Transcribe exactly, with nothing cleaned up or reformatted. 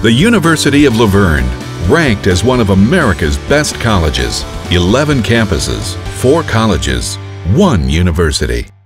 The University of La Verne, ranked as one of America's best colleges. eleven campuses, four colleges, one university.